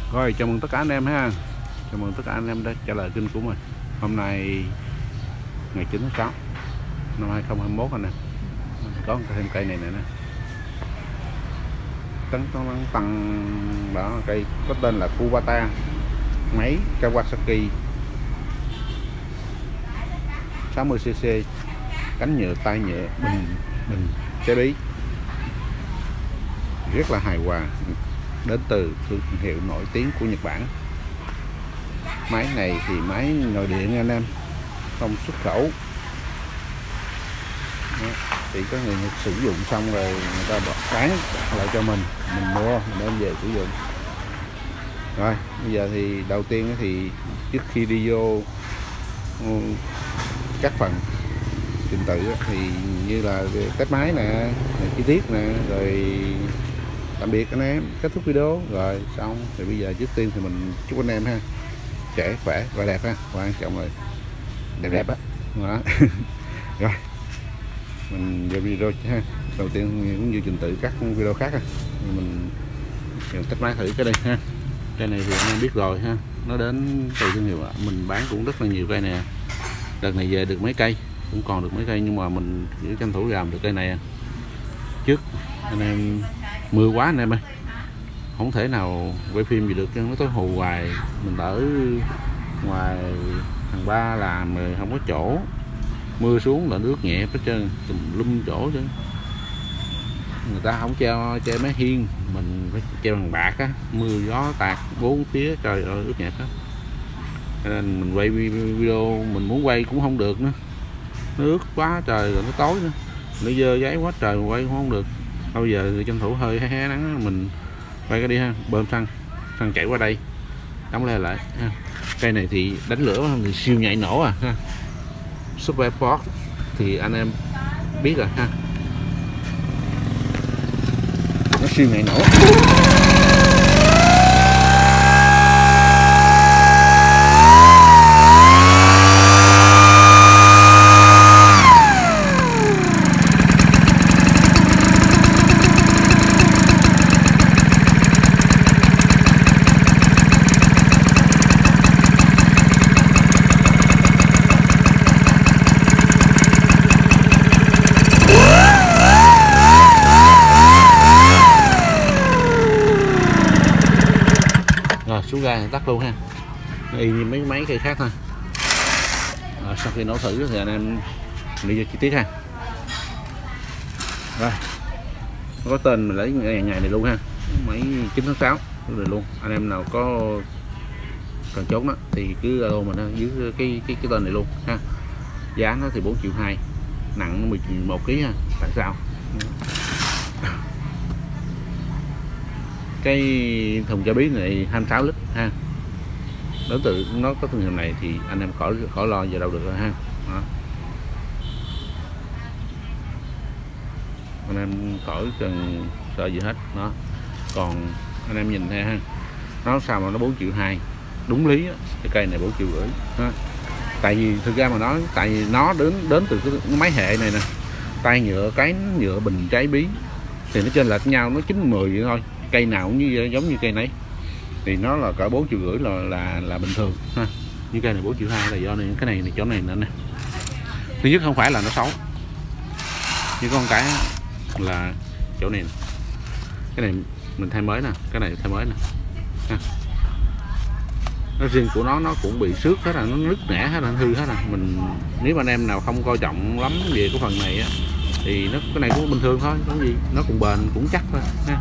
Rồi, chào mừng tất cả anh em ha. Chào mừng tất cả anh em đã trở lại kênh của mình. Hôm nay ngày 9 tháng 6 năm 2021 anh em. Mình có thêm cây này nè. Tăng đó, cây có tên là Kubata, máy Kawasaki 60cc, cánh nhựa, tay nhựa, bình chế bí, rất là hài hòa, đến từ thương hiệu nổi tiếng của Nhật Bản. Máy này thì máy nội địa anh em, không xuất khẩu. Đó, thì có người sử dụng xong rồi người ta bán lại cho mình mua, mình đem về sử dụng. Rồi bây giờ thì đầu tiên thì trước khi đi vô các phần trình tự thì như là test máy nè, chi tiết nè, rồi tạm biệt anh em, kết thúc video rồi xong. Thì bây giờ trước tiên thì mình chúc anh em ha trẻ khỏe và đẹp ha, quan trọng rồi đẹp á đó. Rồi mình vào video ha. Đầu tiên cũng như trình tự các video khác ha, mình test máy thử cái đây ha. Cây này thì anh em biết rồi ha, nó đến từ thương hiệu mình bán cũng rất là nhiều cây nè. Đợt này về được mấy cây, cũng còn được mấy cây, nhưng mà mình chỉ tranh thủ làm được cây này trước anh em. Mưa quá anh em ơi, không thể nào quay phim gì được, nó tối hồ hoài. Mình ở ngoài thằng ba làm rồi không có chỗ, mưa xuống là nước nhẹ hết trơn, tùm lum chỗ chứ. Người ta không che máy hiên, mình phải treo bằng bạc á, mưa gió tạt bốn phía, trời ơi ướt nhẹp hết. Cho nên mình quay video mình muốn quay cũng không được nữa, nó ướt quá trời, rồi nó tối nữa, nó dơ giấy quá trời, quay cũng không được. Bây giờ tranh thủ hơi hé nắng mình quay cái đi ha. Bơm xăng chảy qua đây, đóng le lại ha. Cây này thì đánh lửa thì siêu nhạy nổ ha. Super Sport thì anh em biết rồi ha, nó siêu nhạy nổ. Xuống ga thì tắt luôn ha, y như mấy máy cây khác thôi. Sau khi nổ thử thì anh em đi vô chi tiết ha. Rồi nó có tên mình lấy ngày này luôn ha, máy 9 tháng 6 rồi luôn. Anh em nào có cần trốn đó thì cứ alo mình ha, dưới cái tên này luôn ha. Giá nó thì 4,2 triệu, nặng 11 kg ha. Tại sao? Cái thùng chả bí này 26 lít ha, đối từ nó có thương hiệu này thì anh em khỏi lo giờ đâu được rồi ha. Đó. Anh em khỏi cần sợ gì hết đó. Còn anh em nhìn thấy ha, nó sao mà nó 4,2 triệu, đúng lý á, cái cây này 4,5 triệu ha. Tại vì thực ra mà nói, tại vì nó đến từ cái máy hệ này nè, tay nhựa, cái nhựa, bình trái bí thì nó trên lệch nhau, nó 9-10 vậy thôi. Cây nào cũng như giống như cây này thì nó là cỡ 4,5 triệu là bình thường ha. Như cây này 4,2 triệu là do này, cái này chỗ này nè. Thứ nhất không phải là nó xấu, như con cái là chỗ này nè. Cái này mình thay mới nè, cái này thay mới nè ha. Nó riêng của nó cũng bị xước hết, là nó nứt nẻ hết, là hư hết rồi. Mình nếu anh em nào không coi trọng lắm về cái phần này á thì cái này cũng bình thường thôi, có gì nó cũng bền cũng chắc thôi ha.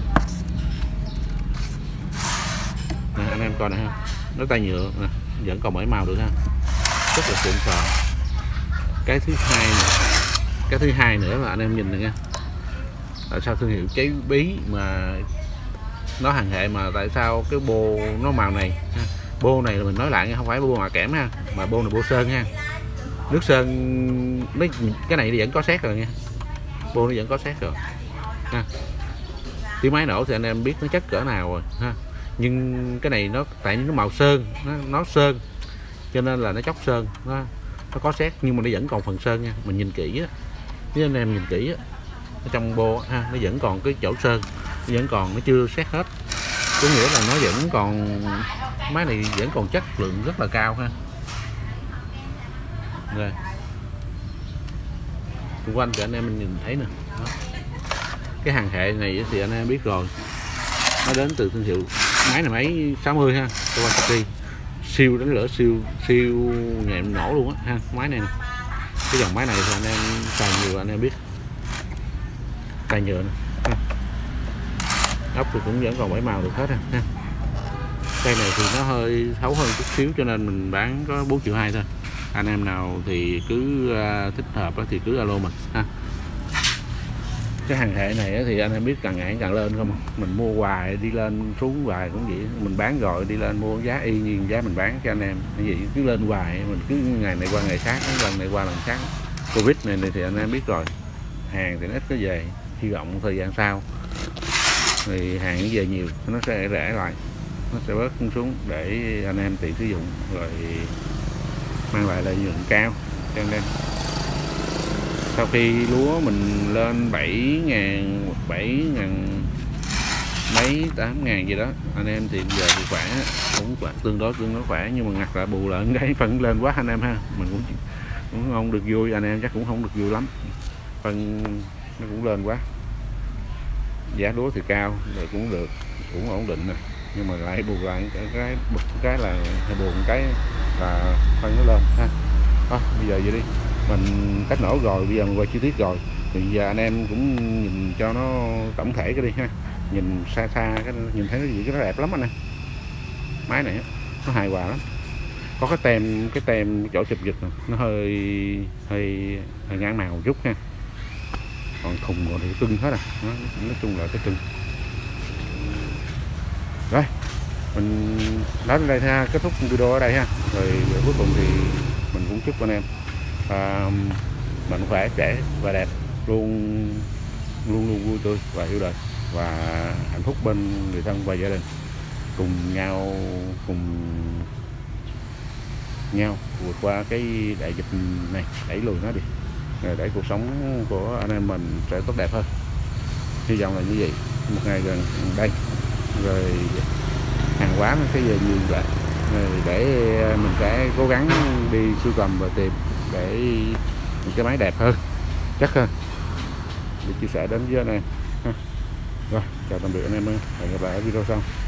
Anh em coi này ha, nó tay nhựa nè, vẫn còn 7 màu được ha, rất là xịn sò. Cái thứ hai nữa là anh em nhìn này nha, tại sao thương hiệu cháy bí mà nó hàng hệ mà tại sao cái bô nó màu này ha. Bô này là mình nói lại nha, không phải bô mạ kẽm ha, mà bô này bô sơn ha. Nước sơn cái này vẫn có sét rồi nha, bô nó vẫn có sét rồi ha. Tiếng máy nổ thì anh em biết nó chất cỡ nào rồi ha. Nhưng cái này nó tại nó màu sơn, nó sơn cho nên là nó chóc sơn, nó có sét, nhưng mà nó vẫn còn phần sơn nha. Mình nhìn kỹ á, nếu anh em nhìn kỹ á, ở trong bô ha, nó vẫn còn cái chỗ sơn, nó vẫn còn, nó chưa sét hết. có nghĩa là nó vẫn còn, máy này vẫn còn chất lượng rất là cao ha. Rồi xung quanh thì anh em mình nhìn thấy nè. Đó. Cái hàng hệ này thì anh em biết rồi, nó đến từ thương hiệu máy này, máy 60 ha, Kawasaki, siêu đánh lửa, siêu nhẹ nổ luôn á ha. Máy này nè, cái dòng máy này thì anh em xài nhiều anh em biết, tay nhựa nè ha. Ốc thì cũng vẫn còn 7 màu được hết ha. Cây này thì nó hơi xấu hơn chút xíu cho nên mình bán có 4,2 triệu thôi. Anh em nào thì cứ thích hợp thì cứ alo mình ha. Cái hàng hệ này thì anh em biết càng ngày càng lên không, mình mua hoài đi lên xuống hoài cũng vậy, mình bán rồi đi lên mua giá y như giá mình bán cho anh em, như vậy cứ lên hoài, mình cứ ngày này qua ngày khác, lần này qua lần khác. Covid này thì anh em biết rồi, hàng thì nó ít có về, hy vọng thời gian sau thì hàng nó về nhiều nó sẽ rẻ lại, nó sẽ bớt xuống để anh em tiện sử dụng rồi mang lại lợi nhuận cao cho anh em. Sau khi lúa mình lên 7.000 mấy 8.000 gì đó, anh em thì giờ thì khỏe, cũng tương đối khỏe, nhưng mà ngặt lại bù lại cái phân lên quá anh em ha, mình cũng không được vui, anh em chắc cũng không được vui lắm, phân nó cũng lên quá. Giá lúa thì cao rồi cũng được, cũng ổn định nè, nhưng mà lại bù lại cái là hay buồn cái là phân nó lên ha. Thôi bây giờ vậy đi, mình cách nổ rồi, bây giờ mình quay chi tiết rồi thì giờ anh em cũng nhìn cho nó tổng thể cái đi ha, nhìn xa cái nhìn thấy cái gì cái nó đẹp lắm anh em. Máy này nó hài hòa lắm, có cái tem chỗ chụp giật nó hơi ngã màu một chút ha, còn thùng rồi thì cưng hết à. Đó, nói chung là cái cưng. Rồi mình đến đây ha, kết thúc video ở đây ha. Rồi cuối cùng thì mình cũng chúc anh em mạnh khỏe, trẻ và đẹp, luôn vui tươi và yêu đời và hạnh phúc bên người thân và gia đình, cùng nhau vượt qua cái đại dịch này, đẩy lùi nó đi, để cuộc sống của anh em mình sẽ tốt đẹp hơn. Hy vọng là như vậy. Một ngày gần đây rồi hàng hóa nó sẽ về nhiều lại, để mình sẽ cố gắng đi sưu tầm và tìm để những cái máy đẹp hơn, chắc hơn để chia sẻ đến với anh em. Rồi chào tạm biệt anh em, hẹn gặp lại ở video sau.